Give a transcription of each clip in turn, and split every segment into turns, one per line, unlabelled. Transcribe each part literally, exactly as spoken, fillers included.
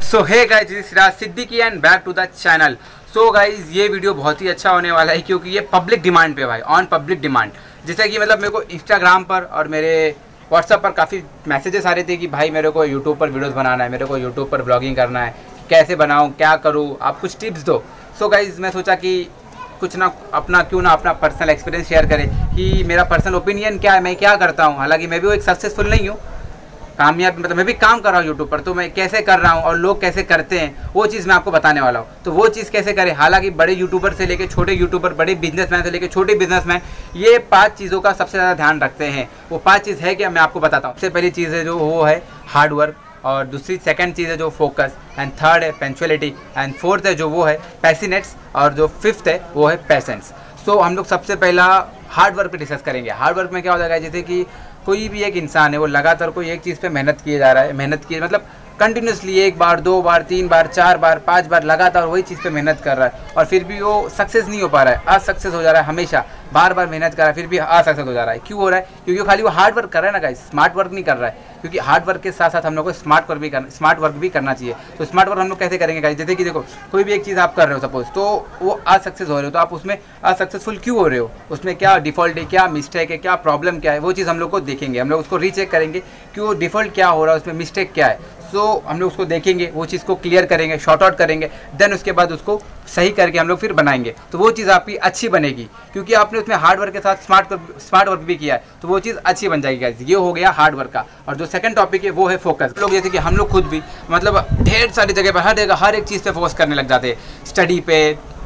So hey guys, this is Siraj Siddiqui and back to the channel. So guys, ये video बहुत ही अच्छा होने वाला है क्योंकि ये पब्लिक डिमांड पे भाई, ऑन पब्लिक डिमांड। जैसे कि मतलब मेरे को इंस्टाग्राम पर और मेरे व्हाट्सएप पर काफ़ी मैसेजेस आ रहे थे कि भाई मेरे को यूट्यूब पर वीडियोस बनाना है, मेरे को यूट्यूब पर ब्लॉगिंग करना है, कैसे बनाऊँ, क्या करूँ, आप कुछ टिप्स दो। सो गाइस, मैं सोचा कि कुछ ना अपना क्यों ना अपना पर्सनल एक्सपीरियंस शेयर करें कि मेरा पर्सनल ओपिनियन क्या है, मैं क्या करता हूँ। हालांकि मैं भी वो एक सक्सेसफुल नहीं हूँ, कामयाब मतलब मैं भी काम कर रहा हूँ यूट्यूब पर, तो मैं कैसे कर रहा हूँ और लोग कैसे करते हैं वो चीज़ मैं आपको बताने वाला हूँ। तो वो चीज़ कैसे करें, हालांकि बड़े यूट्यूबर से लेके छोटे यूट्यूबर, बड़े बिजनेसमैन से लेके छोटे बिजनेसमैन, ये पांच चीज़ों का सबसे ज़्यादा ध्यान रखते हैं। वो पांच चीज़ है क्या, मैं आपको बताता हूँ। सबसे पहली चीज़ है जो वो है हार्ड वर्क, और दूसरी सेकंड चीज़ है जो फोकस, एंड थर्ड है पंक्चुअलिटी, एंड फोर्थ है जो वो है पैशनेट्स, और जो फिफ्थ है वो है पेशेंस। सो हम लोग सबसे पहला हार्ड वर्क पे डिस्कस करेंगे। हार्ड वर्क में क्या हो जाएगा, जैसे कि कोई भी एक इंसान है वो लगातार कोई एक चीज़ पे मेहनत किए जा रहा है, मेहनत किए मतलब कंटिन्यूसली एक बार, दो बार, तीन बार, चार बार, पांच बार लगातार वही चीज़ पे मेहनत कर रहा है और फिर भी वो सक्सेस नहीं हो पा रहा है, असक्सेस हो जा रहा है। हमेशा बार बार मेहनत कर रहा है फिर भी असक्सेस हो जा रहा है। क्यों हो रहा है? क्योंकि वो खाली वो हार्ड वर्क कर रहा है ना गाइस, स्मार्ट वर्क नहीं कर रहा है। क्योंकि हार्ड वर्क के साथ साथ हम लोग को स्मार्ट वर्क भी करना स्मार्ट वर्क भी करना चाहिए। तो स्मार्ट वर्क हम लोग कैसे करेंगे गाइस? जैसे कि देखो, कोई भी एक चीज़ आप कर रहे हो सपोज, तो वो असक्सेस हो रहे हो, तो आप उसमें असक्सेसफुल क्यों हो रहे हो, उसमें क्या डिफ़ॉल्ट है, क्या मिस्टेक है, क्या प्रॉब्लम क्या है, वो चीज़ हम लोग को देखेंगे। हम लोग उसको रीचेक करेंगे कि वो डिफ़ॉल्ट क्या हो रहा है, उसमें मिस्टेक क्या है। सो so, हम लोग उसको देखेंगे, वो चीज़ को क्लियर करेंगे, शॉर्ट आउट करेंगे, देन उसके बाद उसको सही करके हम लोग फिर बनाएंगे। तो वो चीज़ आपकी अच्छी बनेगी क्योंकि आपने उसमें हार्ड वर्क के साथ स्मार्ट स्मार्ट वर्क भी किया है, तो वो चीज़ अच्छी बन जाएगी गाइस। ये हो गया हार्ड वर्क का। और जो सेकंड टॉपिक है वो है फोकस। लोग जैसे कि हम लोग खुद भी मतलब ढेर सारी जगह पर, हर जगह हर एक चीज़ पे फोकस करने लग जाते हैं, स्टडी पे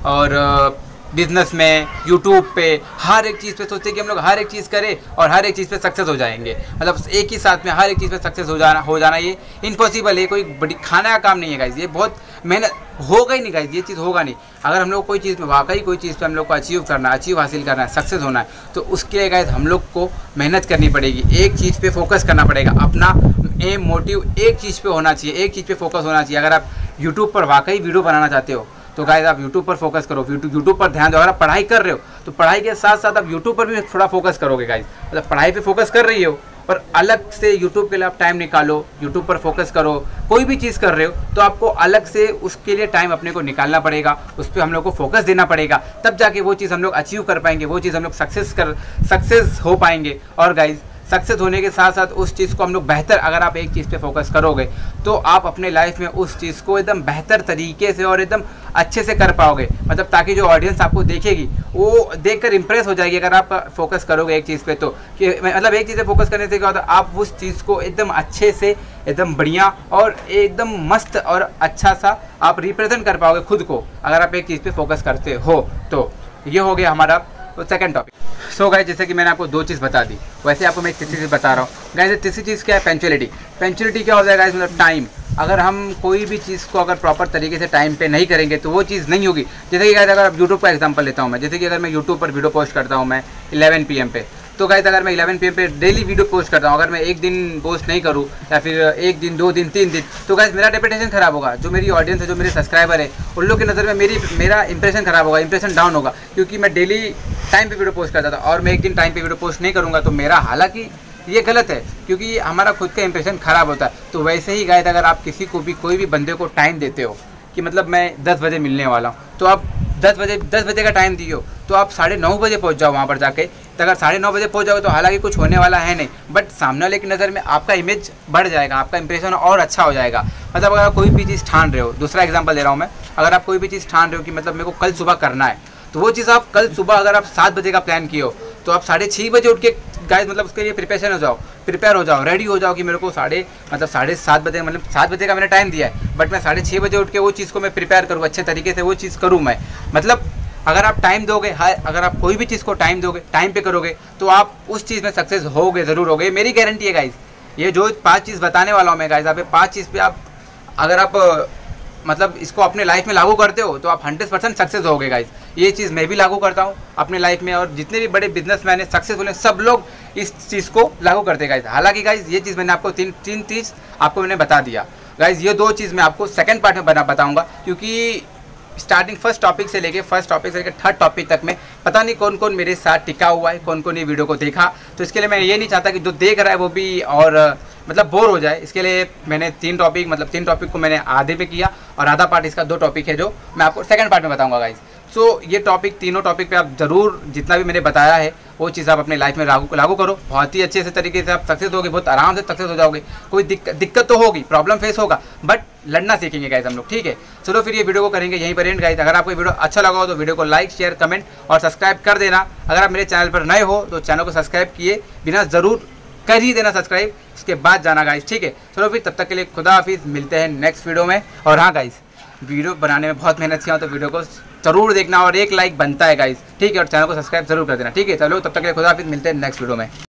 और बिजनेस में, यूट्यूब पे, हर एक चीज़ पे सोचते हैं कि हम लोग हर एक चीज़ करें और हर एक चीज़ पे सक्सेस हो जाएंगे। मतलब एक ही साथ में हर एक चीज़ पे सक्सेस हो जाना हो जाना ये इम्पॉसिबल है, कोई बड़ी खाने का काम नहीं है गाइस। ये बहुत मेहनत होगा ही नहीं गाइस, ये चीज़ होगा नहीं। अगर हम लोग कोई चीज़ में वाकई कोई चीज़ पे हम लोग को अचीव करना है, अचीव हासिल करना है, सक्सेस होना है, तो उसके लिए गाइस हम लोग को मेहनत करनी पड़ेगी, एक चीज़ पे फोकस करना पड़ेगा। अपना एम मोटिव एक चीज़ पे होना चाहिए, एक चीज़ पे फोकस होना चाहिए। अगर आप यूट्यूब पर वाकई वीडियो बनाना चाहते हो तो गाइस आप यूट्यूब पर फोकस करो, यूट्यूब यूट्यूब पर ध्यान दो। अगर आप पढ़ाई कर रहे हो तो पढ़ाई के साथ साथ आप यूट्यूब पर भी थोड़ा फोकस करोगे गाइस। मतलब पढ़ाई पे फोकस कर रही हो पर अलग से यूट्यूब के लिए आप टाइम निकालो, यूट्यूब पर फोकस करो। कोई भी चीज़ कर रहे हो तो आपको अलग से उसके लिए टाइम अपने को निकालना पड़ेगा, उस पर हम लोग को फोकस देना पड़ेगा, तब जाके वो चीज़ हम लोग अचीव कर पाएंगे, वो चीज़ हम लोग सक्सेस कर सक्सेस हो पाएंगे। और गाइस सक्सेस होने के साथ साथ उस चीज़ को हम लोग बेहतर, अगर आप एक चीज़ पे फोकस करोगे तो आप अपने लाइफ में उस चीज़ को एकदम बेहतर तरीके से और एकदम अच्छे से कर पाओगे। मतलब ताकि जो ऑडियंस आपको देखेगी वो देखकर इंप्रेस हो जाएगी अगर आप फोकस करोगे एक चीज़ पे। तो कि मतलब एक चीज़ पे फोकस करने से क्या होता है, आप उस चीज़ को एकदम अच्छे से, एकदम बढ़िया और एकदम मस्त और अच्छा सा आप रिप्रेजेंट कर पाओगे खुद को, अगर आप एक चीज़ पे फोकस करते हो। तो ये हो गया हमारा सेकंड टॉपिक। सो गाइस, जैसे कि मैंने आपको दो चीज़ बता दी, वैसे आपको मैं एक तीसरी चीज़ बता रहा हूँ गाइस। तीसरी चीज़ क्या है? पंक्चुअलिटी। पंक्चुअलिटी क्या हो जाएगा गाइस? मतलब टाइम। अगर हम कोई भी चीज़ को अगर प्रॉपर तरीके से टाइम पे नहीं करेंगे तो वो चीज़ नहीं होगी। जैसे कि गाइस, अगर आप यूट्यूब का एग्जांपल लेता हूँ मैं, जैसे कि अगर मैं यूट्यूब पर वीडियो पोस्ट करता हूँ मैं इलेवन पी एम पे, तो गाइस अगर मैं इलेवन पी एम पे डेली वीडियो पोस्ट करता हूँ, अगर मैं एक दिन पोस्ट नहीं करूँ या फिर एक दिन, दो दिन, तीन दिन, तो गाइस मेरा रेपुटेशन खराब होगा। जो मेरी ऑडियंस है, जो मेरे सब्सक्राइबर है, उन लोग की नज़र में मेरी मेरा इंप्रेशन खराब होगा, इंप्रेशन डाउन होगा। क्योंकि मैं डेली टाइम पे वीडियो पोस्ट करता था और मैं एक दिन टाइम पे वीडियो पोस्ट नहीं करूँगा तो मेरा, हालांकि ये गलत है क्योंकि हमारा खुद का इंप्रेशन खराब होता है। तो वैसे ही गाइस, अगर आप किसी को भी, कोई भी बंदे को टाइम देते हो कि मतलब मैं दस बजे मिलने वाला हूँ, तो आप दस बजे दस बजे का टाइम दिए हो तो आप साढ़े नौ बजे पहुँच जाओ वहाँ पर जाके। तो अगर साढ़े नौ बजे पहुँच जाओगे तो हालांकि कुछ होने वाला है नहीं, बट सामने वाले की नज़र में आपका इमेज बढ़ जाएगा, आपका इंप्रेशन और अच्छा हो जाएगा। मतलब अगर कोई भी चीज़ ठान रहे हो, दूसरा एग्जाम्पल दे रहा हूँ मैं, अगर आप कोई भी चीज़ ठान रहे हो कि मतलब मेरे को कल सुबह करना है, तो वो चीज़ आप कल सुबह अगर आप सात बजे का प्लान किए हो तो आप साढ़े छः बजे उठ के गाइस मतलब उसके लिए प्रिपरेशन हो जाओ, प्रिपेयर हो जाओ, रेडी हो जाओ कि मेरे को साढ़े मतलब साढ़े सात बजे मतलब सात बजे का मैंने टाइम दिया है, बट मैं साढ़े छः बजे उठ के वो चीज़ को मैं प्रिपेयर करूँ, अच्छे तरीके से वो चीज़ करूँ मैं। मतलब अगर आप टाइम दोगे, अगर आप कोई भी चीज़ को टाइम दोगे, टाइम पे करोगे, तो आप उस चीज़ में सक्सेस होगे, ज़रूर होगे, मेरी गारंटी है गाइस। ये जो पाँच चीज़ बताने वाला हूँ मैं गाइस, आप पाँच चीज़ पे आप अगर आप मतलब इसको अपने लाइफ में लागू करते हो तो आप हंड्रेड परसेंट सक्सेस होगे गाइस। ये चीज़ मैं भी लागू करता हूँ अपने लाइफ में, और जितने भी बड़े बिजनेसमैन हैं, सक्सेसफुल हैं, सब लोग इस चीज़ को लागू करते हैं गाइस। हालांकि गाइस ये चीज़ मैंने आपको तीन तीन चीज़ आपको मैंने बता दिया गाइस। ये दो चीज़ मैं आपको सेकंड पार्ट में बना बताऊँगा क्योंकि स्टार्टिंग फर्स्ट टॉपिक से लेके फर्स्ट टॉपिक से लेकर थर्ड टॉपिक तक में पता नहीं कौन कौन मेरे साथ टिका हुआ है, कौन कौन ये वीडियो को देखा। तो इसके लिए मैं ये नहीं चाहता कि जो देख रहा है वो भी और मतलब बोर हो जाए, इसके लिए मैंने तीन टॉपिक मतलब तीन टॉपिक को मैंने आधे पे किया और आधा पार्ट इसका दो टॉपिक है जो मैं आपको सेकंड पार्ट में बताऊंगा गाइस। सो so, ये टॉपिक तीनों टॉपिक पे आप ज़रूर जितना भी मैंने बताया है वो चीज़ आप अपनी लाइफ में लागू लागू करो, बहुत ही अच्छे से तरीके से आप सक्सेस होगे, बहुत आराम से सक्सेस हो जाओगे। कोई दिक्कत दिक्कत तो होगी, प्रॉब्लम फेस होगा, बट लड़ना सीखेंगे गाइस हम लोग, ठीक है। चलो फिर ये वीडियो को करेंगे यहीं पर एंड गाइस। अगर आपको वीडियो अच्छा लगा हो तो वीडियो को लाइक शेयर कमेंट और सब्सक्राइब कर देना। अगर आप मेरे चैनल पर नए हो तो चैनल को सब्सक्राइब किए बिना ज़रूर कर ही देना सब्सक्राइब, उसके बाद जाना गाइस, ठीक है। चलो फिर तब तक के लिए खुदा हाफिज़, मिलते हैं नेक्स्ट वीडियो में। और हाँ गाइस, वीडियो बनाने में बहुत मेहनत किया तो वीडियो को जरूर देखना और एक लाइक बनता है गाइस, ठीक है। और चैनल को सब्सक्राइब जरूर कर देना, ठीक है। चलो तब तक के लिए खुदा हाफिज़, मिलते हैं नेक्स्ट वीडियो में।